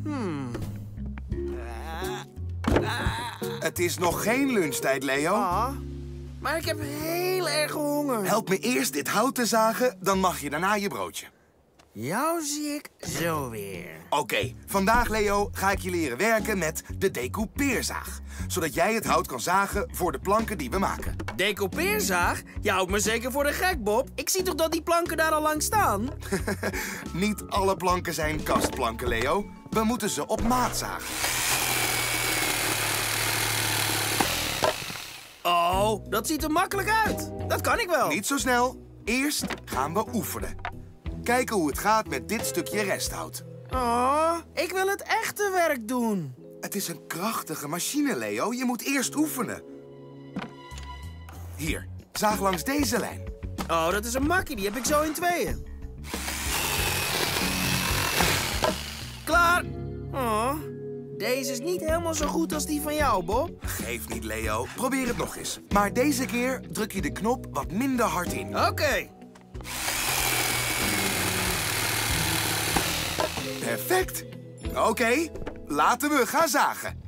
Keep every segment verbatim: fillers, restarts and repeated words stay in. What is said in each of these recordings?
Hmm. Het is nog geen lunchtijd, Leo. Ah, maar ik heb heel erg honger. Help me eerst dit hout te zagen, dan mag je daarna je broodje. Jou zie ik zo weer. Oké, okay, vandaag, Leo, ga ik je leren werken met de decoupeerzaag. Zodat jij het hout kan zagen voor de planken die we maken. Decoupeerzaag? Je houdt me zeker voor de gek, Bob. Ik zie toch dat die planken daar al lang staan? Niet alle planken zijn kastplanken, Leo. We moeten ze op maat zagen. Oh, dat ziet er makkelijk uit. Dat kan ik wel. Niet zo snel. Eerst gaan we oefenen. Kijken hoe het gaat met dit stukje resthout. Oh, ik wil het echte werk doen. Het is een krachtige machine, Leo. Je moet eerst oefenen. Hier, zaag langs deze lijn. Oh, dat is een makkie. Die heb ik zo in tweeën. Klaar. Oh, deze is niet helemaal zo goed als die van jou, Bob. Geef niet, Leo. Probeer het nog eens. Maar deze keer druk je de knop wat minder hard in. Oké. Okay. Perfect. Oké, okay, laten we gaan zagen.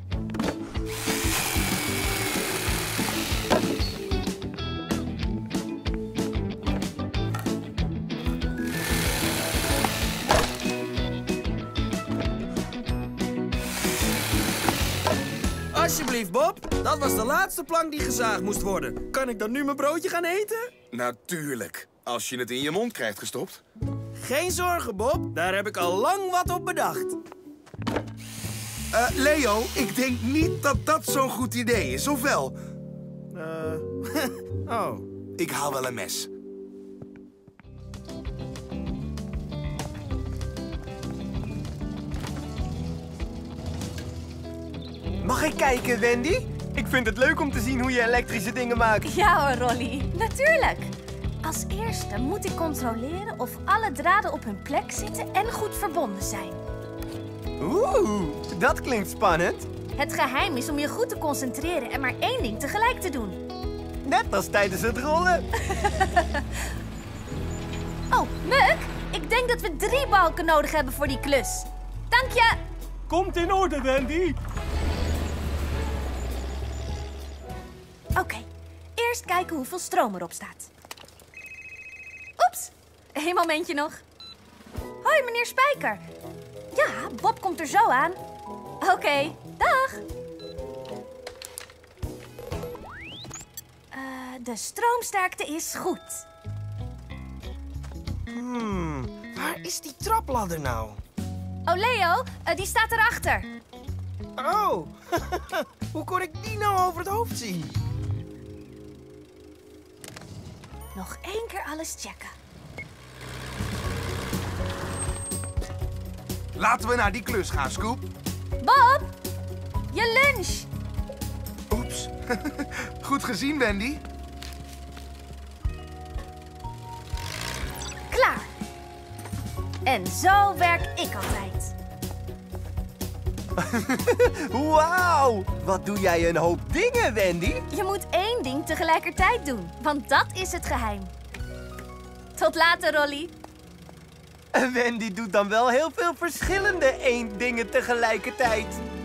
Alsjeblieft, Bob. Dat was de laatste plank die gezaagd moest worden. Kan ik dan nu mijn broodje gaan eten? Natuurlijk. Als je het in je mond krijgt gestopt. Geen zorgen, Bob. Daar heb ik al lang wat op bedacht. Uh, Leo, ik denk niet dat dat zo'n goed idee is, of wel? Uh, oh. Ik haal wel een mes. Mag ik kijken, Wendy? Ik vind het leuk om te zien hoe je elektrische dingen maakt. Ja hoor, Rolly. Natuurlijk. Als eerste moet ik controleren of alle draden op hun plek zitten en goed verbonden zijn. Oeh, dat klinkt spannend. Het geheim is om je goed te concentreren en maar één ding tegelijk te doen. Net als tijdens het rollen. Oh, Muk, ik denk dat we drie balken nodig hebben voor die klus. Dank je. Komt in orde, Wendy. Oké, okay, eerst kijken hoeveel stroom erop staat. Oeps, een momentje nog. Hoi, meneer Spijker. Ja, Bob komt er zo aan. Oké, okay, dag. Uh, de stroomsterkte is goed. Hmm, waar is die trapladder nou? Oh, Leo, uh, die staat erachter. Oh, hoe kon ik die nou over het hoofd zien? Nog één keer alles checken. Laten we naar die klus gaan, Scoop. Bob, je lunch. Oeps. Goed gezien, Wendy. Klaar. En zo werk ik altijd. Wauw, wat doe jij een hoop dingen, Wendy? Je moet één ding tegelijkertijd doen, want dat is het geheim. Tot later, Rolly. En Wendy doet dan wel heel veel verschillende één dingen tegelijkertijd.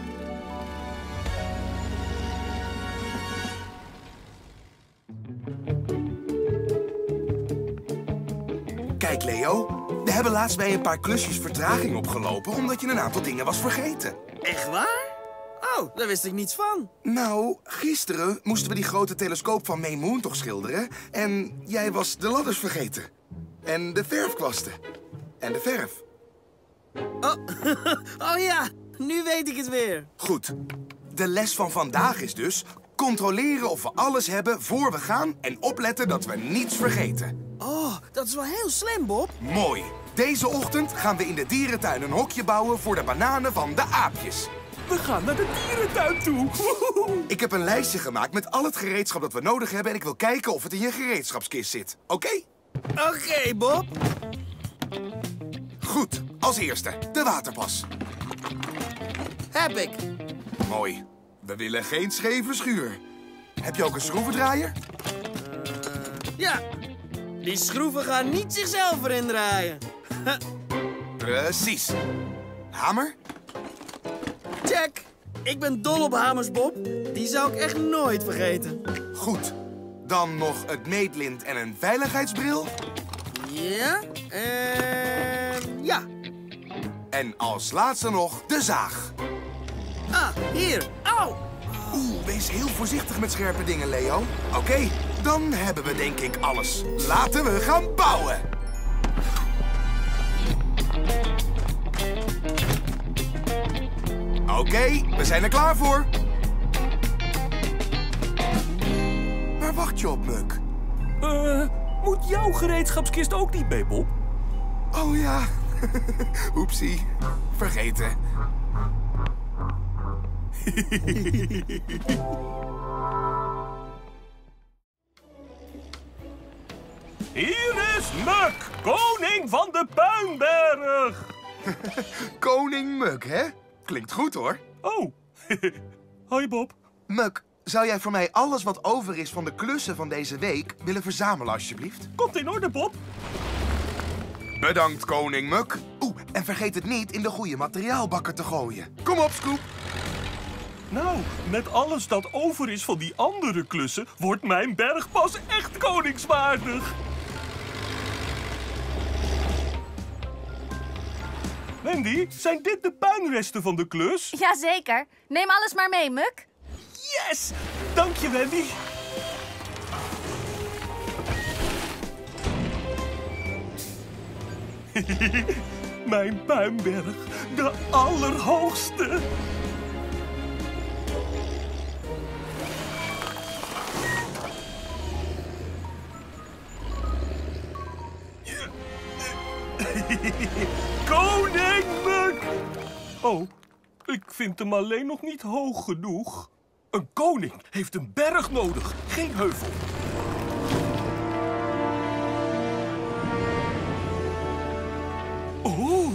Kijk, Leo. We hebben laatst bij een paar klusjes vertraging opgelopen omdat je een aantal dingen was vergeten. Echt waar? Oh, daar wist ik niets van. Nou, gisteren moesten we die grote telescoop van May Moon toch schilderen. En jij was de ladders vergeten. En de verfkwasten. En de verf. Oh, oh ja, nu weet ik het weer. Goed. De les van vandaag is dus controleren of we alles hebben voor we gaan en opletten dat we niets vergeten. Oh, dat is wel heel slim, Bob. Mooi. Deze ochtend gaan we in de dierentuin een hokje bouwen voor de bananen van de aapjes. We gaan naar de dierentuin toe. Ik heb een lijstje gemaakt met al het gereedschap dat we nodig hebben en ik wil kijken of het in je gereedschapskist zit. Oké? Okay? Oké, okay, Bob. Goed. Als eerste, de waterpas. Heb ik. Mooi. We willen geen scheve schuur. Heb je ook een schroevendraaier? Uh, ja. Die schroeven gaan niet zichzelf erin draaien. Precies. Hamer? Check. Ik ben dol op hamers, Bob. Die zou ik echt nooit vergeten. Goed. Dan nog het meetlint en een veiligheidsbril. Ja, en ja. En als laatste nog de zaag. Ah, hier. Auw. Oeh, wees heel voorzichtig met scherpe dingen, Leo. Oké, dan hebben we denk ik alles. Laten we gaan bouwen. Oké, we zijn er klaar voor. Waar wacht je op, Muk? Eh, moet jouw gereedschapskist ook niet mee, Bob? Oh ja. Oepsie. Vergeten. Hier is Muk, koning van de Puinberg. Koning Muk, hè? Klinkt goed, hoor. Oh, hoi Bob. Muk, zou jij voor mij alles wat over is van de klussen van deze week willen verzamelen, alsjeblieft? Komt in orde, Bob. Bedankt, koning Muk. Oeh, en vergeet het niet in de goede materiaalbakker te gooien. Kom op, Scoop. Nou, met alles dat over is van die andere klussen, wordt mijn berg pas echt koningswaardig. Wendy, zijn dit de puinresten van de klus? Jazeker. Neem alles maar mee, Muk. Yes! Dank je, Wendy. Mijn puinberg, de allerhoogste. Koning Muk! Oh, ik vind hem alleen nog niet hoog genoeg. Een koning heeft een berg nodig, geen heuvel. Oh.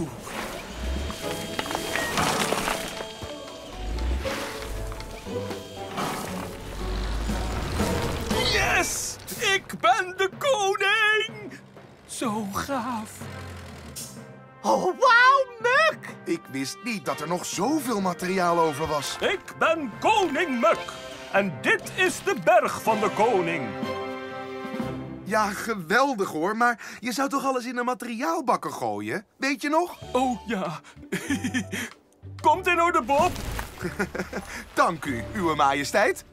Yes! Ik ben de koning! Zo gaaf. Oh, wauw, Muk! Ik wist niet dat er nog zoveel materiaal over was. Ik ben koning Muk. En dit is de berg van de koning. Ja, geweldig hoor, maar je zou toch alles in een materiaalbakker gooien? Weet je nog? Oh ja. Komt in orde, Bob. Dank u, uwe majesteit.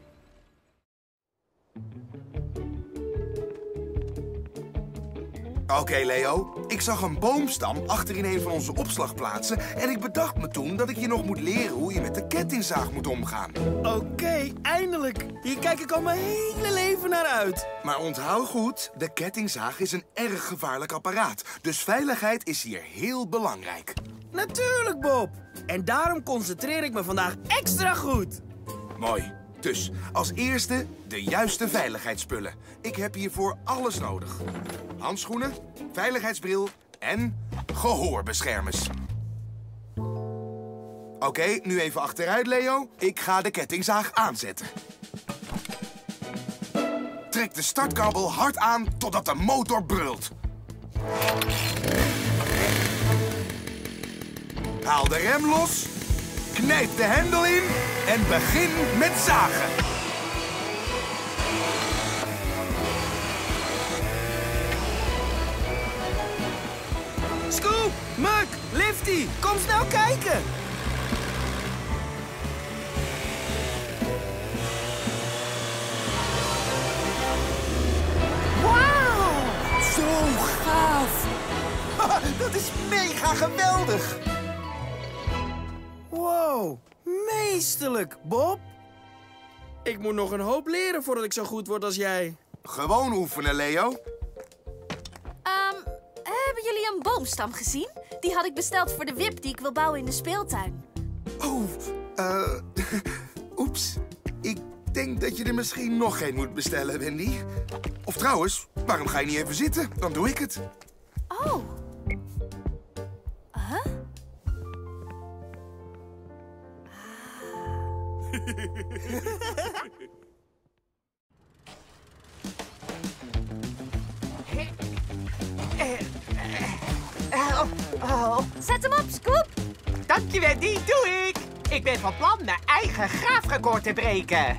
Oké, Leo. Ik zag een boomstam achter in een van onze opslagplaatsen en ik bedacht me toen dat ik je nog moet leren hoe je met de kettingzaag moet omgaan. Oké, eindelijk. Hier kijk ik al mijn hele leven naar uit. Maar onthoud goed, de kettingzaag is een erg gevaarlijk apparaat. Dus veiligheid is hier heel belangrijk. Natuurlijk, Bob. En daarom concentreer ik me vandaag extra goed. Mooi. Dus, als eerste de juiste veiligheidsspullen. Ik heb hiervoor alles nodig. Handschoenen, veiligheidsbril en gehoorbeschermers. Oké, okay, nu even achteruit, Leo. Ik ga de kettingzaag aanzetten. Trek de startkabel hard aan totdat de motor brult. Haal de rem los. Knijp de hendel in en begin met zagen. Scoop, Muk, Lifty, kom snel kijken. Wauw! Zo gaaf! Dat is mega geweldig! Wow, meesterlijk, Bob. Ik moet nog een hoop leren voordat ik zo goed word als jij. Gewoon oefenen, Leo. Ehm, hebben jullie een boomstam gezien? Die had ik besteld voor de wip die ik wil bouwen in de speeltuin. Oh, eh... oeps. Ik denk dat je er misschien nog geen moet bestellen, Wendy. Of trouwens, waarom ga je niet even zitten? Dan doe ik het. Oh. Huh? Oh, oh. Zet hem op, Scoop. Dank je, Wendy. Doe ik. Ik ben van plan mijn eigen graafrecord te breken.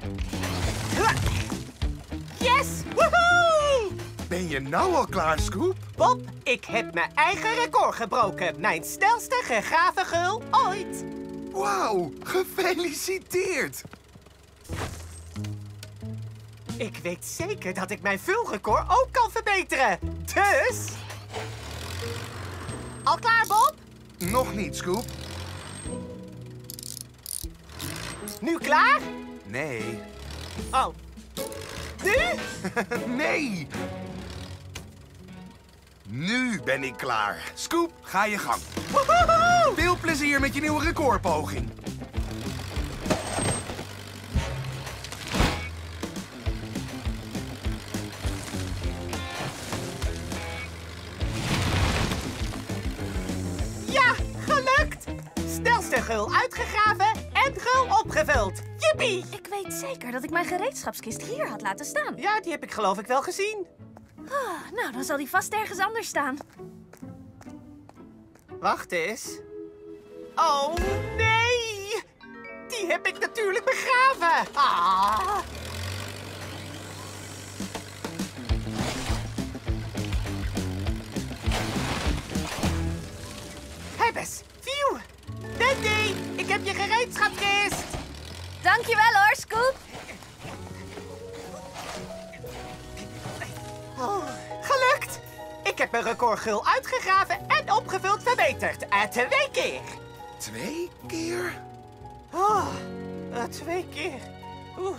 Yes! Woehoe! Ben je nou al klaar, Scoop? Bob, ik heb mijn eigen record gebroken. Mijn snelste gegraven geul ooit. Wauw, gefeliciteerd! Ik weet zeker dat ik mijn vulrecord ook kan verbeteren. Dus... Al klaar, Bob? Nog niet, Scoop. Nu klaar? Nee. Oh. Nu? Nee! Nu ben ik klaar. Scoop, ga je gang. Woehoe! Veel plezier met je nieuwe recordpoging. Ja, gelukt! Snelste geul uitgegraven en geul opgevuld. Jippie! Ik weet zeker dat ik mijn gereedschapskist hier had laten staan. Ja, die heb ik geloof ik wel gezien. Ah, nou, dan zal die vast ergens anders staan. Wacht eens. Oh, nee! Die heb ik natuurlijk begraven. Ah. Hebbes, phew! Wendy, ik heb je gereedschapskist. Dankjewel hoor, Scoop. Oh, gelukt! Ik heb mijn recordgeul uitgegraven en opgevuld verbeterd. Uh, twee keer. Twee keer? Oh, uh, twee keer. Oeh.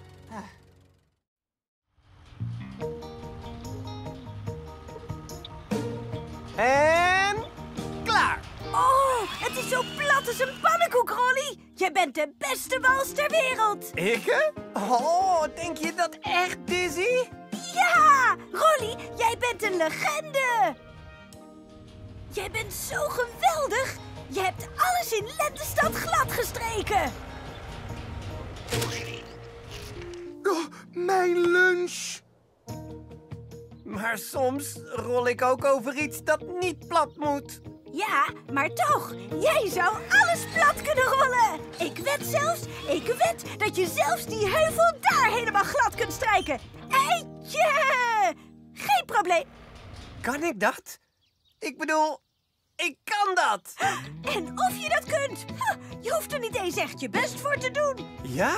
Uh. En klaar. Oh, het is zo plat als een pannenkoek, Rolly. Jij bent de beste wals ter wereld. Ik? hè? Oh, denk je dat echt, Dizzy? Ja, Rolly, jij bent een legende. Jij bent zo geweldig. Je hebt alles in Lentestad glad gestreken. Oh, mijn lunch. Maar soms rol ik ook over iets dat niet plat moet. Ja, maar toch, jij zou alles plat kunnen rollen. Ik wed zelfs, ik wed dat je zelfs die heuvel daar helemaal glad kunt strijken. Eitje! Geen probleem. Kan ik dat? Ik bedoel, ik kan dat. En of je dat kunt, je hoeft er niet eens echt je best voor te doen. Ja?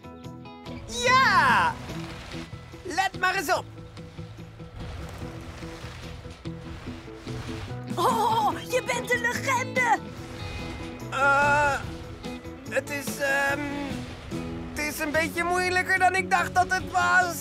Ja! Let maar eens op. Oh, je bent een legende. Uh, het is, ehm... het is een beetje moeilijker dan ik dacht dat het was.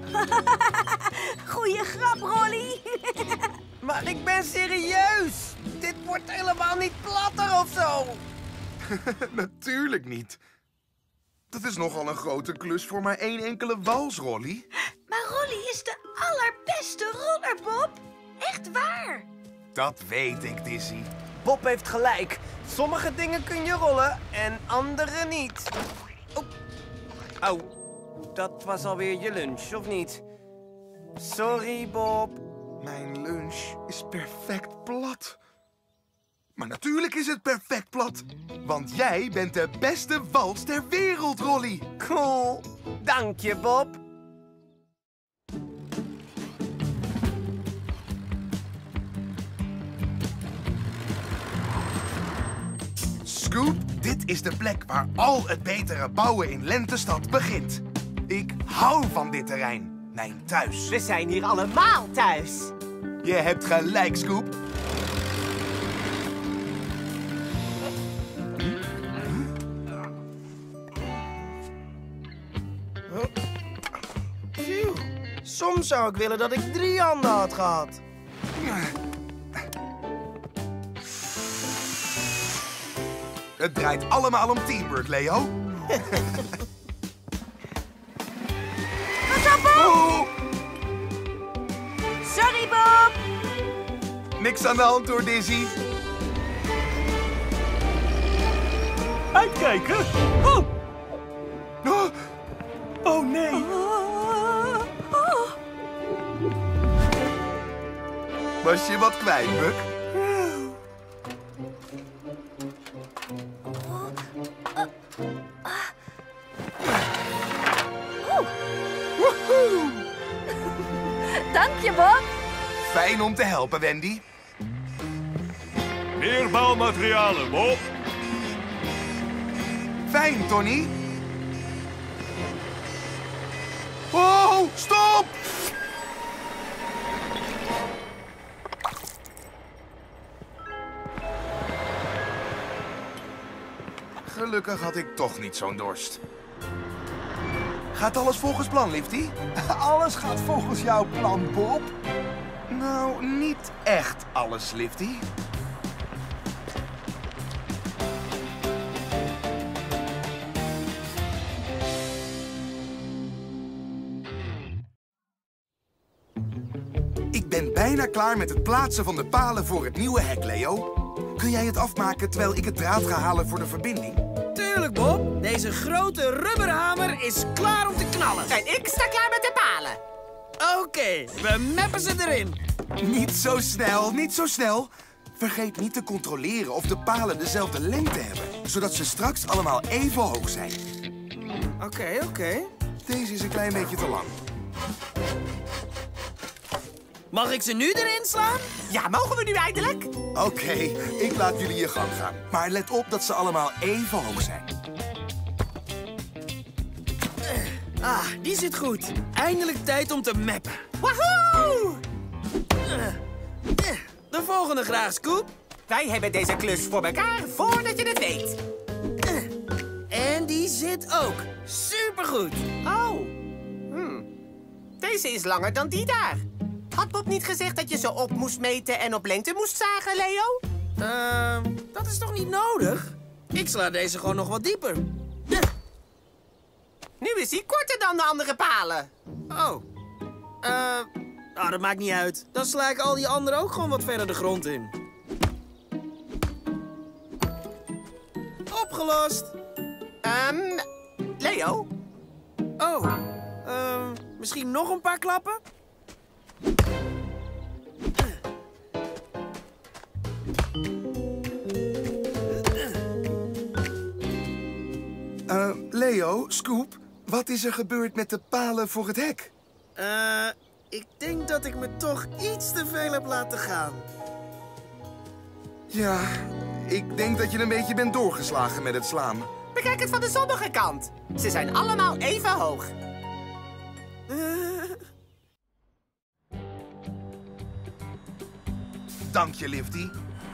Goeie grap, Rolly. Maar ik ben serieus. Dit wordt helemaal niet platter of zo. Natuurlijk niet. Dat is nogal een grote klus voor maar één enkele wals, Rolly. Maar Rolly is de allerbeste roller, Bob. Echt waar. Dat weet ik, Dizzy. Bob heeft gelijk. Sommige dingen kun je rollen en andere niet. Oh. Oh, dat was alweer je lunch, of niet? Sorry, Bob. Mijn lunch is perfect plat. Maar natuurlijk is het perfect plat. Want jij bent de beste wals ter wereld, Rolly. Cool. Dank je, Bob. Scoop, dit is de plek waar al het betere bouwen in Lentestad begint. Ik hou van dit terrein. Mijn thuis. We zijn hier allemaal thuis. Je hebt gelijk, Scoop. Phew. Soms zou ik willen dat ik drie handen had gehad. Het draait allemaal om teamwork, Leo. Pas op, Bob. Oh, Sorry, Bob. niks aan de hand hoor, Dizzy. Uitkijken! Oh, Oh, oh nee! Oh, oh. was je wat kwijt, Buck? Uh, Fijn om te helpen, Wendy. Meer bouwmaterialen, Bob. Fijn, Tony. Oh, stop! Gelukkig had ik toch niet zo'n dorst. Gaat alles volgens plan, Lifty? Alles gaat volgens jouw plan, Bob. Nou, niet echt alles, Lifty. Ik ben bijna klaar met het plaatsen van de palen voor het nieuwe hek, Leo. Kun jij het afmaken terwijl ik het draad ga halen voor de verbinding? Tuurlijk, Bob. Deze grote rubberhamer is klaar om te knallen. En ik sta klaar met de palen. Oké, we mappen ze erin. Niet zo snel, niet zo snel. Vergeet niet te controleren of de palen dezelfde lengte hebben, zodat ze straks allemaal even hoog zijn. Oké, oké. Deze is een klein beetje te lang. Mag ik ze nu erin slaan? Ja, mogen we nu eindelijk? Oké, ik laat jullie je gang gaan. Maar let op dat ze allemaal even hoog zijn. Ah, die zit goed. Eindelijk tijd om te mappen. Wahoo! De volgende graag, Scoop. Wij hebben deze klus voor elkaar voordat je het weet. En die zit ook. Supergoed. Oh. Hmm. Deze is langer dan die daar. Had Bob niet gezegd dat je ze op moest meten en op lengte moest zagen, Leo? Ehm, dat is toch niet nodig? Ik sla deze gewoon nog wat dieper. Nu is hij korter dan de andere palen. Oh. Eh, nou, dat maakt niet uit. Dan sla ik al die anderen ook gewoon wat verder de grond in. Opgelost. Ehm, Leo? Oh. Ehm, misschien nog een paar klappen? Uh, Leo, Scoop, wat is er gebeurd met de palen voor het hek? Eh, ik denk dat ik me toch iets te veel heb laten gaan. Ja, ik denk dat je een beetje bent doorgeslagen met het slaan. Bekijk het van de zonnige kant. Ze zijn allemaal even hoog. Dank je, Lifty.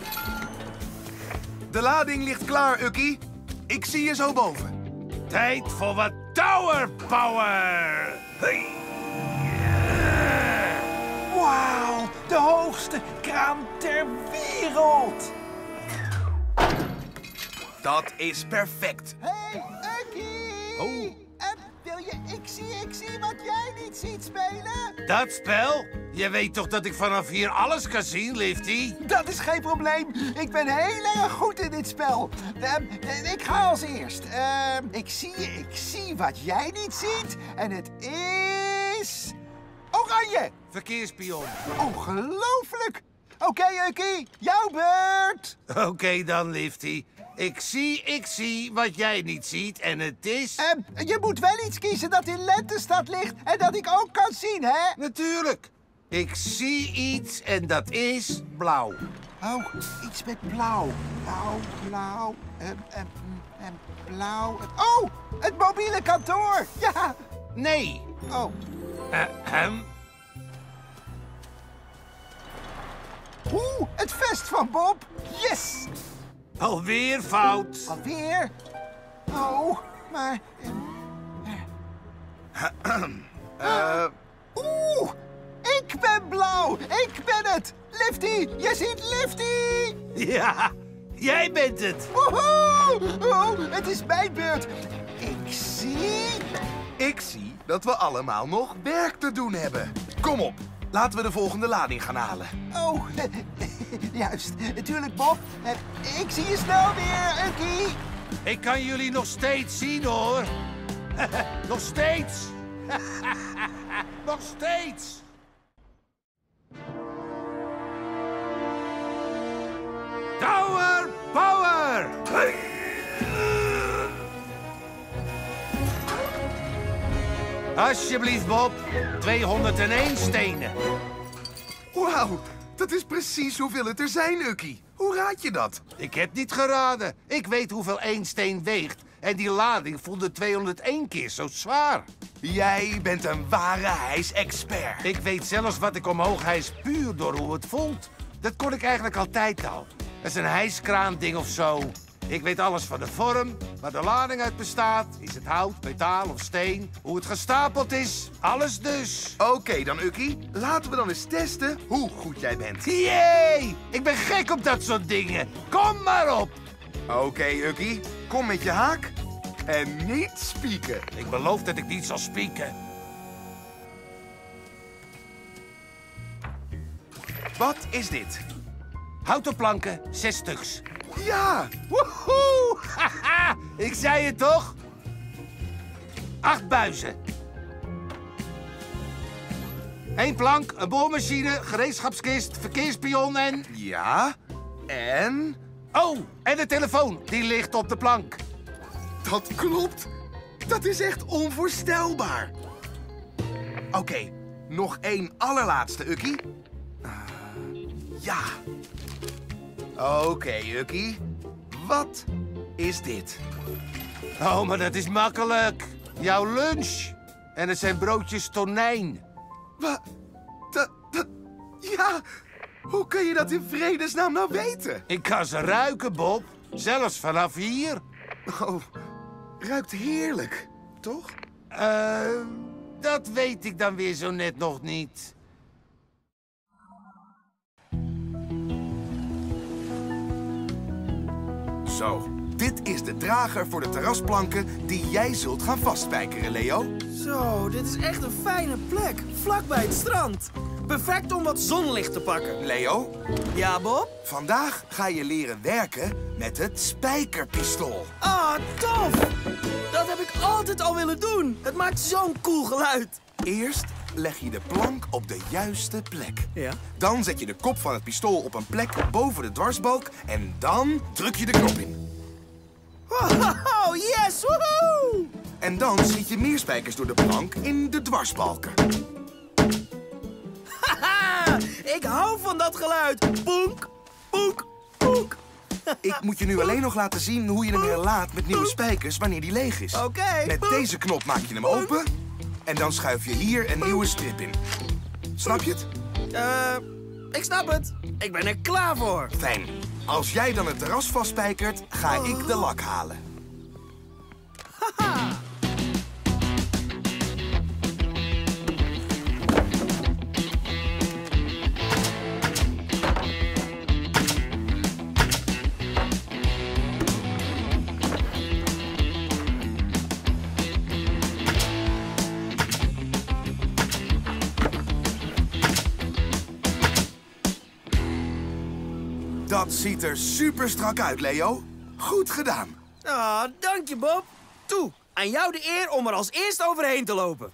De lading ligt klaar, Ukkie. Ik zie je zo boven. Tijd voor wat tower power. Hey. Wauw, de hoogste kraan ter wereld. Dat is perfect. Hey, Ukkie! Oh. En wil je Ik zie, ik zie wat jij niet ziet spelen? Dat spel? Je weet toch dat ik vanaf hier alles kan zien, Lifty? Dat is geen probleem. Ik ben heel erg goed in dit spel. Uh, ik ga als eerst. Uh, ik, zie, ik zie wat jij niet ziet. En het is... oranje. Verkeerspion. Ongelooflijk. Oké, okay, Ukkie. Jouw beurt. Oké okay, dan, Lifty. Ik zie, ik zie wat jij niet ziet en het is... Uh, je moet wel iets kiezen dat in lentestad ligt en dat ik ook kan zien, hè? Natuurlijk. Ik zie iets en dat is blauw. Oh, iets met blauw. Blauw, blauw, en, en, en blauw. Oh, het mobiele kantoor. Ja. Nee. Oh. Uh, hem. Oeh, het vest van Bob. Yes. Alweer fout. Alweer? Oh, maar... Uh... Oeh, ik ben blauw. Ik ben het. Lifty, je ziet Lifty. Ja, jij bent het. Woehoe. Oh, het is mijn beurt. Ik zie... Ik zie dat we allemaal nog werk te doen hebben. Kom op, laten we de volgende lading gaan halen. Oh, juist. Natuurlijk, Bob. Ik zie je snel weer, Ukkie. Ik kan jullie nog steeds zien, hoor. Nog steeds. Nog steeds. Tower power. Alsjeblieft, Bob. tweehonderdéén stenen. Wow, Wauw, dat is precies hoeveel het er zijn, Ukkie. Hoe raad je dat? Ik heb niet geraden. Ik weet hoeveel één steen weegt. En die lading voelde tweehonderdéén keer zo zwaar. Jij bent een ware hijsexpert. Ik weet zelfs wat ik omhoog hijs puur door hoe het voelt. Dat kon ik eigenlijk altijd al. Dat is een hijskraanding of zo. Ik weet alles van de vorm, waar de lading uit bestaat. Is het hout, metaal of steen? Hoe het gestapeld is. Alles dus. Oké okay, dan, Ukkie. Laten we dan eens testen hoe goed jij bent. Jee! Ik ben gek op dat soort dingen. Kom maar op. Oké, okay, Ukkie. Kom met je haak. En niet spieken. Ik beloof dat ik niet zal spieken. Wat is dit? Houten planken, zes stuks. Ja! Woehoe! Haha! Ik zei het toch? Acht buizen. Eén plank, een boormachine, gereedschapskist, verkeerspion en... Ja, en... Oh, en de telefoon, die ligt op de plank. Dat klopt. Dat is echt onvoorstelbaar. Oké, okay, nog één allerlaatste, Ukkie. Uh, ja. Oké, okay, Ukkie. Wat is dit? Oh, maar dat is makkelijk. Jouw lunch. En het zijn broodjes tonijn. Wat? Dat, dat... Ja, hoe kun je dat in vredesnaam nou weten? Ik kan ze ruiken, Bob. Zelfs vanaf hier. Oh, ruikt heerlijk, toch? Eh, uh, dat weet ik dan weer zo net nog niet. Zo, dit is de drager voor de terrasplanken die jij zult gaan vastspijkeren, Leo. Zo, dit is echt een fijne plek, vlakbij het strand. Perfect om wat zonlicht te pakken. Leo? Ja, Bob? Vandaag ga je leren werken met het spijkerpistool. Ah, tof! Dat heb ik altijd al willen doen. Het maakt zo'n cool geluid. Eerst leg je de plank op de juiste plek. Ja. Dan zet je de kop van het pistool op een plek boven de dwarsbalk en dan druk je de knop in. Oh, yes! Woehoe! En dan schiet je meer spijkers door de plank in de dwarsbalken. Haha! Ik hou van dat geluid. Poenk, poenk, poenk. Ik moet je nu alleen nog laten zien hoe je hem herlaat met nieuwe spijkers wanneer die leeg is. Oké. Okay. Met deze knop maak je hem open en dan schuif je hier een nieuwe strip in. Snap je het? Eh, uh, ik snap het. Ik ben er klaar voor. Fijn. Als jij dan het terras vastspijkert, ga oh. ik de lak halen. Haha! Dat ziet er super strak uit, Leo. Goed gedaan. Ah, dank je, Bob. Toe, aan jou de eer om er als eerste overheen te lopen.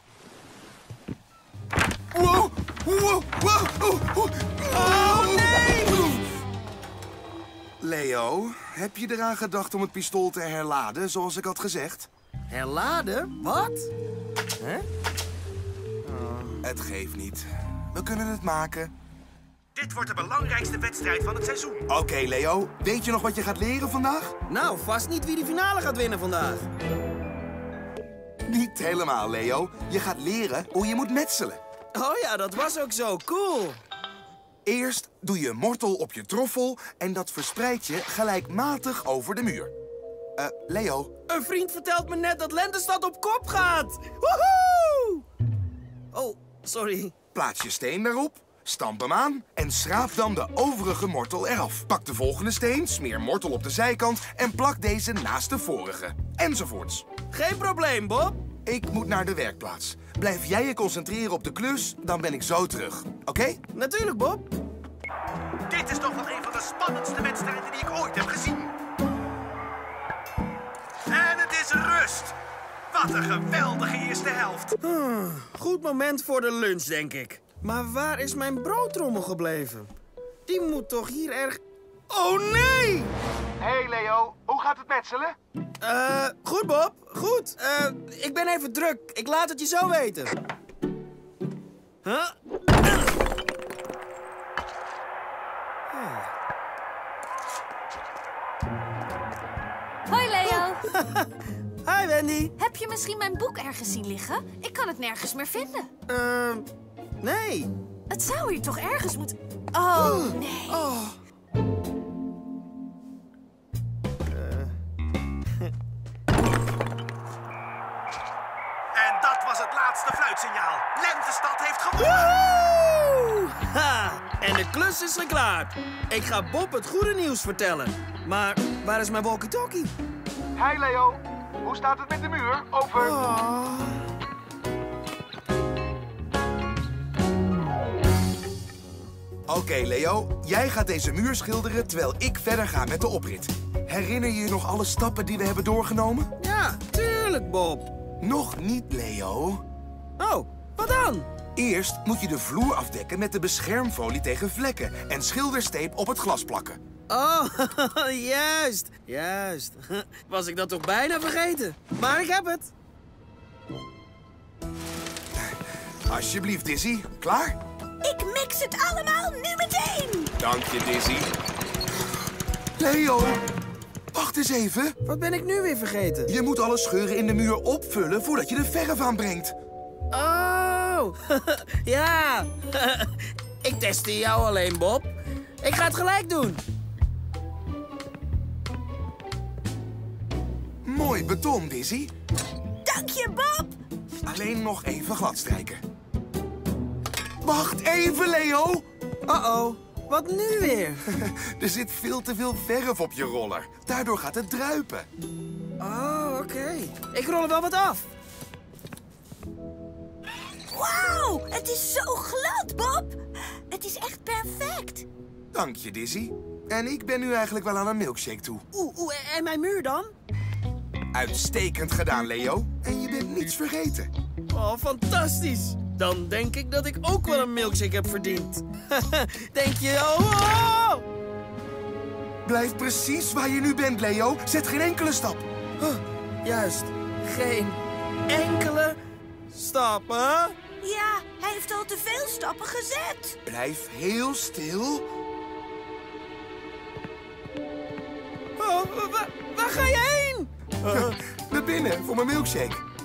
Wow, wow, wow, oh, oh. Oh, nee! Leo, heb je eraan gedacht om het pistool te herladen, zoals ik had gezegd? Herladen? Wat? Hè? Oh. Het geeft niet. We kunnen het maken. Dit wordt de belangrijkste wedstrijd van het seizoen. Oké, okay, Leo. Weet je nog wat je gaat leren vandaag? Nou, vast niet wie de finale gaat winnen vandaag. Niet helemaal, Leo. Je gaat leren hoe je moet metselen. Oh ja, dat was ook zo cool. Eerst doe je een mortel op je troffel en dat verspreid je gelijkmatig over de muur. Eh, uh, Leo. Een vriend vertelt me net dat Lentestad op kop gaat. Woehoe! Oh, sorry. Plaats je steen daarop. Stamp hem aan en schraap dan de overige mortel eraf. Pak de volgende steen, smeer mortel op de zijkant en plak deze naast de vorige. Enzovoorts. Geen probleem, Bob. Ik moet naar de werkplaats. Blijf jij je concentreren op de klus, dan ben ik zo terug. Oké? Okay? Natuurlijk, Bob. Dit is toch wel een van de spannendste wedstrijden die ik ooit heb gezien. En het is rust. Wat een geweldige eerste helft. Hmm, goed moment voor de lunch, denk ik. Maar waar is mijn broodtrommel gebleven? Die moet toch hier erg... Oh, nee! Hey, Leo. Hoe gaat het metselen? Eh, uh, goed, Bob. Goed. Eh, uh, ik ben even druk. Ik laat het je zo weten. Huh? Hoi, Leo. Hi, Wendy. Heb je misschien mijn boek ergens zien liggen? Ik kan het nergens meer vinden. Ehm, nee. Het zou hier toch ergens moeten... Oh, nee. Oh. En dat was het laatste fluitsignaal. Lentestad heeft gewonnen. Woehoe! Ha! En de klus is geklaard. Ik ga Bob het goede nieuws vertellen. Maar waar is mijn walkie-talkie? Hi Leo, hoe staat het met de muur? Over. Oh. Oké Leo, jij gaat deze muur schilderen terwijl ik verder ga met de oprit. Herinner je je nog alle stappen die we hebben doorgenomen? Ja, tuurlijk, Bob. Nog niet, Leo. Oh, wat dan? Eerst moet je de vloer afdekken met de beschermfolie tegen vlekken en schildersteep op het glas plakken. Oh, juist. Juist. Was ik dat toch bijna vergeten? Maar ik heb het. Alsjeblieft, Dizzy. Klaar? Ik mix het allemaal nu meteen. Dank je, Dizzy. Leo, wacht eens even. Wat ben ik nu weer vergeten? Je moet alle scheuren in de muur opvullen voordat je de verf aanbrengt. Oh, ja. Ik testte jou alleen, Bob. Ik ga het gelijk doen. Mooi beton, Dizzy. Dank je, Bob. Alleen nog even gladstrijken. Wacht even, Leo. Uh-oh, wat nu weer? Er zit veel te veel verf op je roller. Daardoor gaat het druipen. Oh, oké. Ik rol er wel wat af. Wauw, het is zo glad, Bob. Het is echt perfect. Dank je, Dizzy. En ik ben nu eigenlijk wel aan een milkshake toe. Oeh, oeh, en mijn muur dan? Uitstekend gedaan, Leo. En je bent niets vergeten. Oh, fantastisch. Dan denk ik dat ik ook wel een milkshake heb verdiend. Denk je, oh, oh! Blijf precies waar je nu bent, Leo. Zet geen enkele stap. Huh, juist, geen enkele stap, hè? Ja, hij heeft al te veel stappen gezet. Blijf heel stil. Oh, waar, waar ga je heen? Naar binnen voor mijn milkshake.